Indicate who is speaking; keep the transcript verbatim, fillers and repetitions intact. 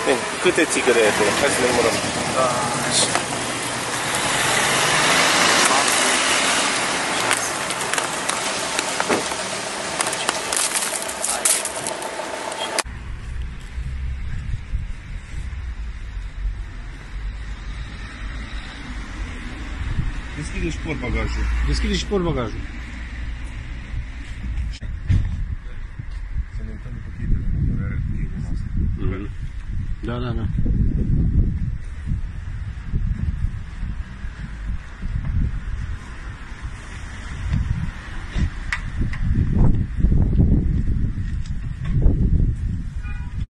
Speaker 1: Bine, câte țigarete? Hai să le numărăm.
Speaker 2: Da.
Speaker 1: Deschide și portbagajul.
Speaker 2: Deschide și portbagajul.
Speaker 1: Să ne uităm după chitele în care e din asta.
Speaker 2: Da, da, da.